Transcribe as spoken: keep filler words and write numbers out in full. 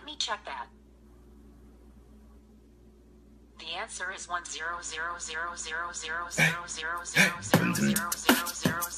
me check that. The answer is one zero zero zero zero zero zero zero zero zero zero zero zero